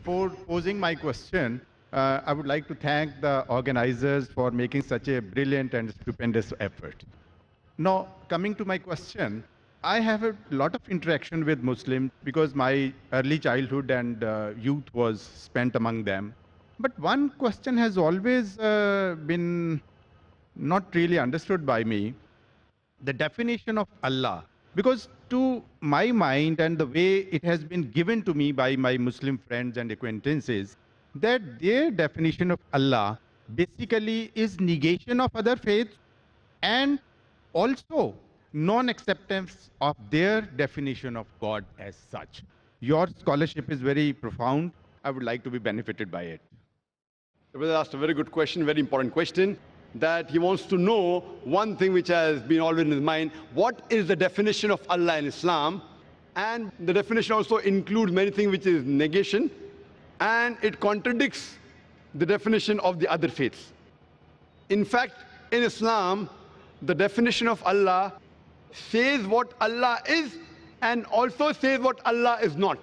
Before posing my question, I would like to thank the organizers for making such a brilliant and stupendous effort. Now, coming to my question, I have a lot of interaction with Muslims because my early childhood and youth was spent among them. But one question has always been not really understood by me, the definition of Allah. Because to my mind and the way it has been given to me by my Muslim friends and acquaintances, that their definition of Allah basically is negation of other faiths and also non-acceptance of their definition of God as such. Your scholarship is very profound. I would like to be benefited by it. The brother asked a very good question, very important question, that he wants to know one thing which has been always in his mind: what is the definition of Allah in Islam? And the definition also includes many things which is negation, and it contradicts the definition of the other faiths. In fact, in Islam, the definition of Allah says what Allah is and also says what Allah is not.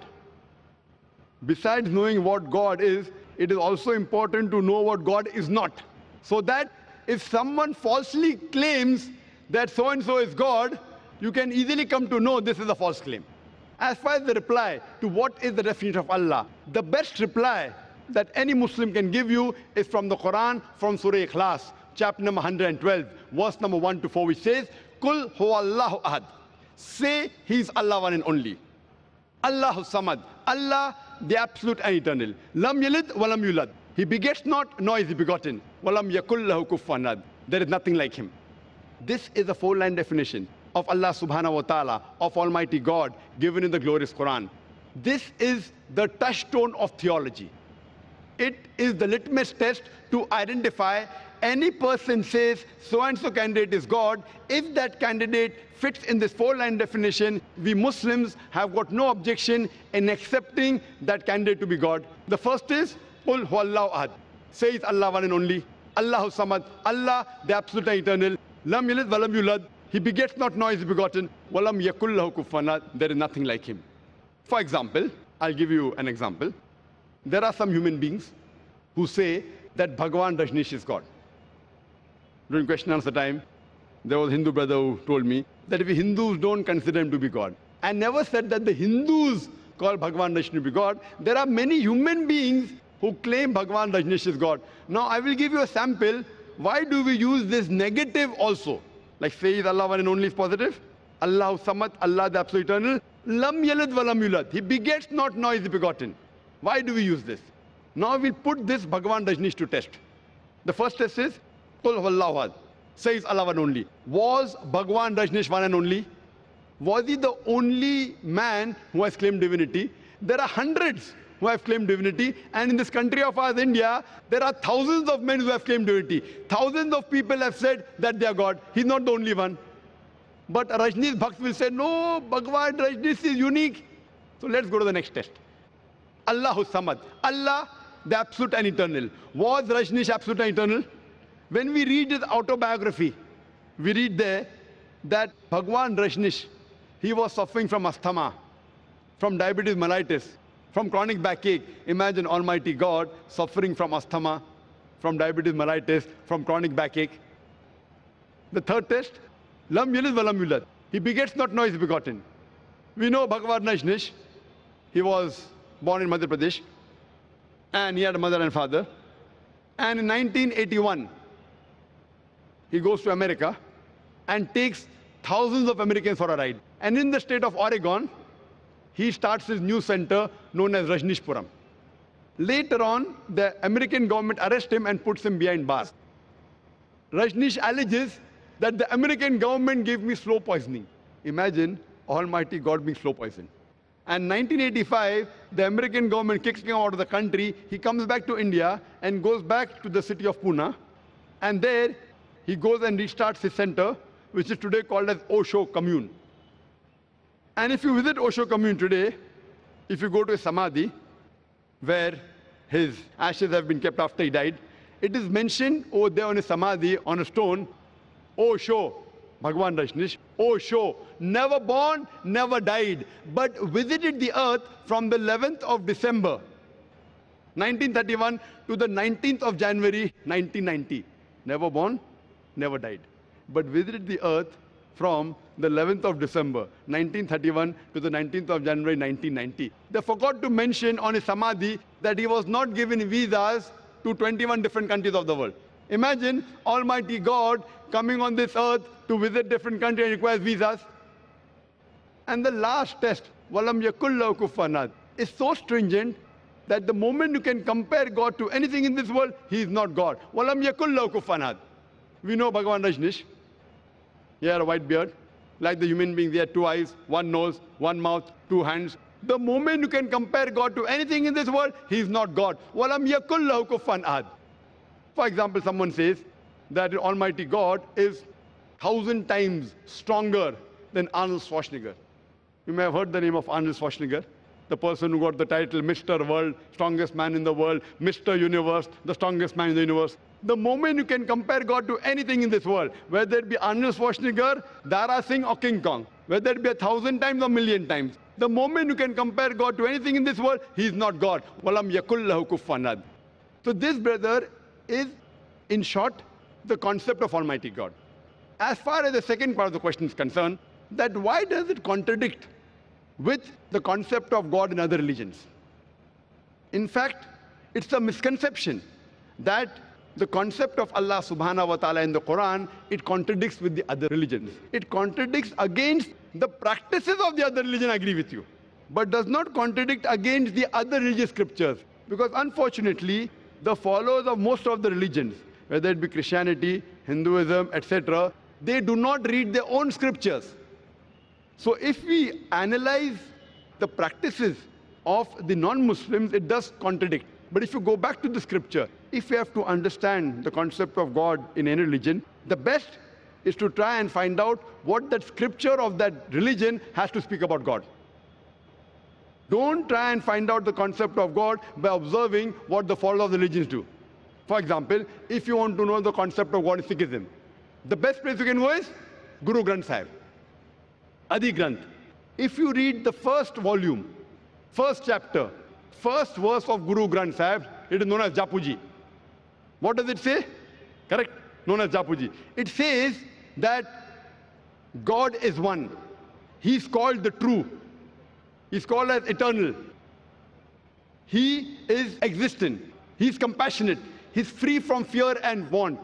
Besides knowing what God is, it is also important to know what God is not. So that if someone falsely claims that so-and-so is God, you can easily come to know this is a false claim. As far as the reply to what is the definition of Allah, the best reply that any Muslim can give you is from the Quran, from Surah Ikhlas, chapter number 112, verse number 1 to 4, which says, Kul huwallahu ahad. Say He is Allah one and only. Allahu samad. Allah, the absolute and eternal. Lam yalid walam yulad. He begets not, nor is he begotten. Walam yakul lahu kufuwan ahad. There is nothing like him. This is a four-line definition of Allah subhanahu wa ta'ala, of Almighty God, given in the glorious Quran. This is the touchstone of theology. It is the litmus test to identify any person says so-and-so candidate is God. If that candidate fits in this four-line definition, we Muslims have got no objection in accepting that candidate to be God. The first is, Qul huwallahu ahad. Says Allah one and only. Allahu samad. Allah, the absolute and eternal. Lam yalid walam yulad. He begets not, nor is he begotten. Walam yakul lahu kufuwan ahad. There is nothing like him. For example, I'll give you an example. There are some human beings who say that Bhagwan Rajneesh is God. During question and answer time, there was a Hindu brother who told me that if Hindus don't consider him to be God, I never said that the Hindus call Bhagwan Rajneesh to be God. There are many human beings who claim Bhagwan Rajneesh is God. Now, I will give you a sample. Why do we use this negative also? Like say Allah one and only is positive. Allahu samad, Allah the absolute eternal. Lam yalid walam yulad. He begets not, nor is he begotten. Why do we use this? Now we'll put this Bhagwan Rajneesh to test. The first test is, Qul huwallahu ahad. Says Allah one only. Was Bhagwan Rajneesh one and only? Was he the only man who has claimed divinity? There are hundreds who have claimed divinity, and in this country of ours, India, there are thousands of men who have claimed divinity. Thousands of people have said that they are God. He's not the only one. But Rajneesh Bhakt will say, no, Bhagwan Rajneesh is unique. So let's go to the next test. Allahu samad. Allah, the absolute and eternal. Was Rajneesh absolute and eternal? When we read his autobiography, we read there that Bhagwan Rajneesh, he was suffering from asthma, from diabetes mellitus, from chronic backache. Imagine Almighty God suffering from asthma, from diabetes mellitus, from chronic backache. The third test, Lam yalid walam yulad. He begets not, nor is begotten. We know Bhagwan Rajneesh, he was born in Madhya Pradesh, and he had a mother and father. And in 1981, he goes to America and takes thousands of Americans for a ride. And in the state of Oregon, he starts his new center known as Rajneeshpuram. Later on, the American government arrests him and puts him behind bars. Rajneesh alleges that the American government gave me slow poisoning. Imagine Almighty God being slow poisoned. And 1985, the American government kicks him out of the country. He comes back to India and goes back to the city of Pune. And there, he goes and restarts his center, which is today called as Osho Commune. And if you visit Osho Commune today, if you go to a Samadhi, where his ashes have been kept after he died, it is mentioned over there on a Samadhi, on a stone, Osho, Bhagwan Rajneesh, Osho, never born, never died, but visited the earth from the 11th of December, 1931 to the 19th of January 1990. Never born, never died. But visited the earth from the 11th of December 1931 to the 19th of January 1990. They forgot to mention on his samadhi that he was not given visas to 21 different countries of the world. Imagine Almighty God coming on this earth to visit different countries and requires visas. And the last test, Walam Yakullahu Kufuwan Ahad, is so stringent that the moment you can compare God to anything in this world, he is not God. Walam Yakullahu Kufuwan Ahad. We know Bhagavan Rajneesh. He had a white beard. Like the human being, he had 2 eyes, 1 nose, 1 mouth, 2 hands. The moment you can compare God to anything in this world, he is not God. Walam Yakullahu Kufuwan Ahad. For example, someone says that Almighty God is 1,000 times stronger than Arnold Schwarzenegger. You may have heard the name of Arnold Schwarzenegger, the person who got the title Mr. World, strongest man in the world, Mr. Universe, the strongest man in the universe. The moment you can compare God to anything in this world, whether it be Arnold Schwarzenegger, Dara Singh or King Kong, whether it be 1,000 times or 1,000,000 times, the moment you can compare God to anything in this world, he is not God. Walam Yakullahu Kufuwan Ahad. So this, brother, is, in short, the concept of Almighty God. As far as the second part of the question is concerned, that why does it contradict with the concept of God in other religions? In fact, it's a misconception that the concept of Allah subhanahu wa ta'ala in the Quran, it contradicts with the other religions. It contradicts against the practices of the other religion, I agree with you, but does not contradict against the other religious scriptures. Because unfortunately, the followers of most of the religions, whether it be Christianity, Hinduism, etc., they do not read their own scriptures. So if we analyze the practices of the non-Muslims, it does contradict. But if you go back to the scripture, if you have to understand the concept of God in any religion, the best is to try and find out what that scripture of that religion has to speak about God. Don't try and find out the concept of God by observing what the followers of the religions do. For example, if you want to know the concept of God in Sikhism, the best place you can go is Guru Granth Sahib, Adi Granth. If you read the first volume, first chapter, first verse of Guru Granth Sahib, it is known as Japuji. What does it say? Correct? Known as Japuji. It says that God is one. He's called the true. He's called as eternal. He is existent. He's compassionate. He's free from fear and want.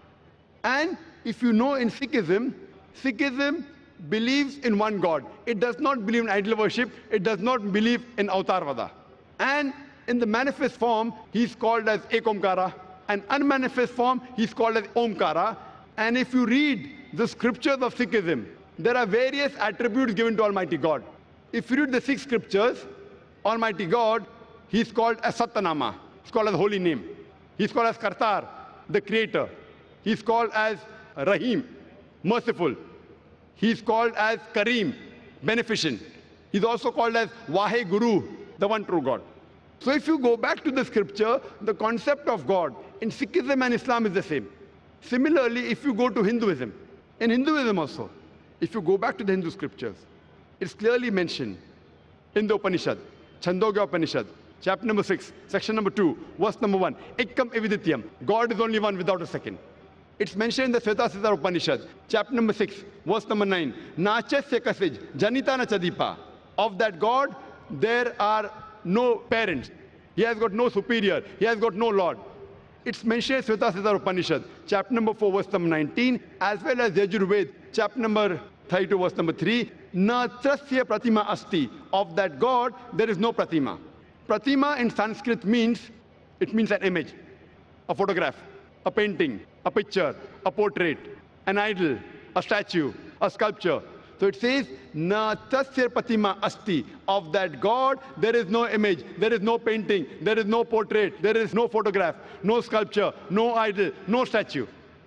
And if you know in Sikhism, Sikhism believes in one God. It does not believe in idol worship. It does not believe in Avatarvada. And in the manifest form, he's called as Ekomkara. And unmanifest form, he's called as Omkara. And if you read the scriptures of Sikhism, there are various attributes given to Almighty God. If you read the 6 scriptures, Almighty God, he's called as Satanama. He's called as holy name. He's called as Kartar, the creator. He's called as Rahim, merciful. He's called as Kareem, beneficent. He's also called as Wahe Guru, the one true God. So if you go back to the scripture, the concept of God in Sikhism and Islam is the same. Similarly, if you go to Hinduism, in Hinduism also, if you go back to the Hindu scriptures, it's clearly mentioned in the Upanishad, Chandogya Upanishad, chapter number 6, section number 2, verse number 1, Ekam Evidityam, God is only one without a second. It's mentioned in the Svetasasara Upanishad, chapter number 6, verse number 9, Nachasya Kasij, Janitana Chadipa. Of that God, there are no parents. He has got no superior. He has got no Lord. It's mentioned in Svetasasara Upanishad, chapter number 4, verse number 19, as well as Yajurved, chapter number 32, verse number 3, Na trasya pratima asti. Of that God, there is no pratima. Pratima in Sanskrit means, it means an image, a photograph, a painting, a picture, a portrait, an idol, a statue, a sculpture. So it says, Na tasya pratima asti. Of that God, there is no image, there is no painting, there is no portrait, there is no photograph, no sculpture, no idol, no statue.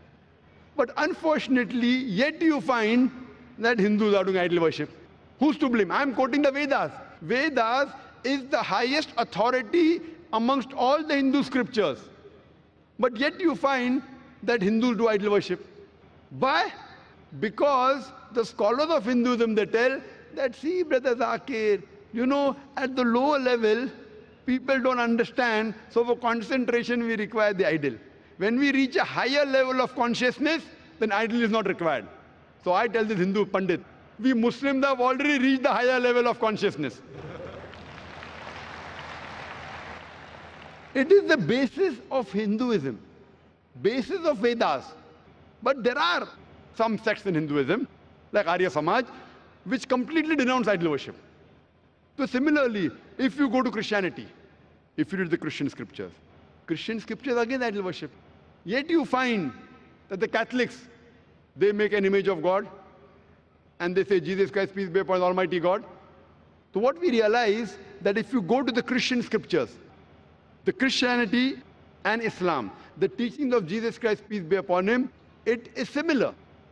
But unfortunately, yet you find that Hindus are doing idol worship. Who's to blame? I'm quoting the Vedas. Vedas is the highest authority amongst all the Hindu scriptures. But yet you find that Hindus do idol worship. Why? Because the scholars of Hinduism, they tell that, see, brother Zakir, you know, at the lower level, People don't understand, so for concentration we require the idol. When we reach a higher level of consciousness, then idol is not required. So I tell this Hindu Pandit, we Muslims have already reached the higher level of consciousness. It is the basis of Hinduism, basis of Vedas. But there are some sects in Hinduism, like Arya Samaj, which completely denounce idol worship. So similarly, if you go to Christianity, if you read the Christian scriptures again idol worship. Yet you find that the Catholics, they make an image of God and they say, Jesus Christ, peace be upon Almighty God. So what we realize that if you go to the Christian scriptures, the Christianity and Islam, the teachings of Jesus Christ, peace be upon him, it is similar.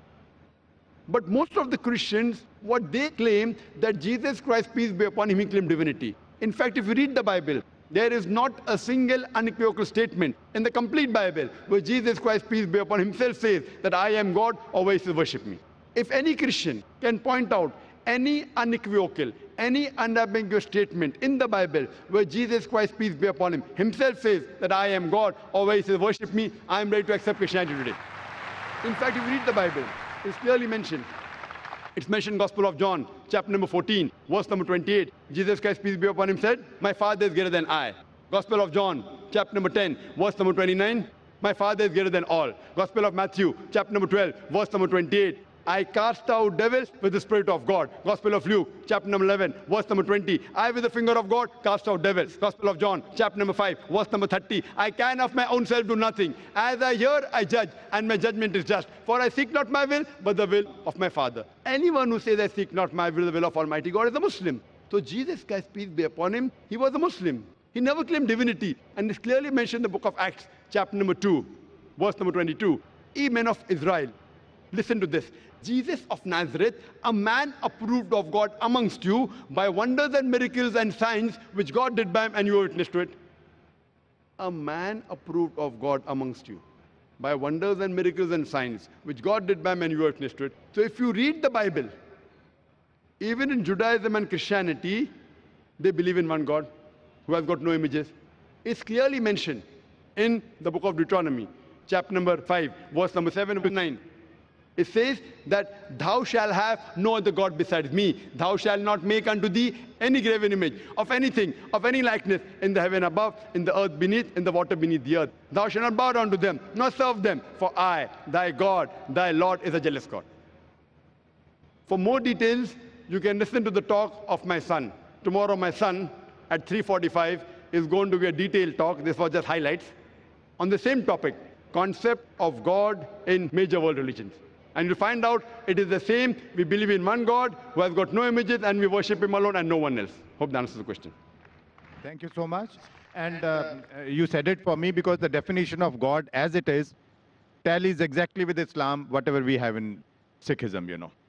But most of the Christians, what they claim, that Jesus Christ, peace be upon him, he claimed divinity. In fact, if you read the Bible, there is not a single unequivocal statement in the complete Bible where Jesus Christ, peace be upon him, himself says that I am God, or where he says worship me. If any Christian can point out any unequivocal, any unambiguous statement in the Bible where Jesus Christ, peace be upon him, himself says that I am God, or where he says worship me, I am ready to accept Christianity today. In fact, if you read the Bible, it's clearly mentioned. It's mentioned in Gospel of John, chapter number 14, verse number 28. Jesus Christ, peace be upon him, said, my Father is greater than I. Gospel of John, chapter number 10, verse number 29. My Father is greater than all. Gospel of Matthew, chapter number 12, verse number 28. I cast out devils with the Spirit of God. Gospel of Luke, chapter number 11, verse number 20. I, with the finger of God, cast out devils. Gospel of John, chapter number 5, verse number 30. I can of my own self do nothing. As I hear, I judge, and my judgment is just. For I seek not my will, but the will of my Father. Anyone who says, I seek not my will, the will of Almighty God, is a Muslim. So Jesus Christ, peace be upon him, he was a Muslim. He never claimed divinity. And it's clearly mentioned in the book of Acts, chapter number 2, verse number 22. Ye men of Israel, listen to this. Jesus of Nazareth, a man approved of God amongst you by wonders and miracles and signs which God did by him, and you were witness to it. A man approved of God amongst you by wonders and miracles and signs which God did by him, and you were witness to it. So if you read the Bible, even in Judaism and Christianity, they believe in one God who has got no images. It's clearly mentioned in the book of Deuteronomy, chapter number 5, verse number 7 and 9. It says that thou shalt have no other God besides me. Thou shalt not make unto thee any graven image of anything, of any likeness, in the heaven above, in the earth beneath, in the water beneath the earth. Thou shalt not bow down to them, nor serve them. For I, thy God, thy Lord, is a jealous God. For more details, you can listen to the talk of my son. Tomorrow my son, at 3:45, is going to be a detailed talk. This was just highlights. On the same topic, concept of God in major world religions. And you'll find out it is the same. We believe in one God who has got no images, and we worship him alone and no one else. Hope that answers the question. Thank you so much. And you said it for me, because the definition of God as it is tallies exactly with Islam, whatever we have in Sikhism,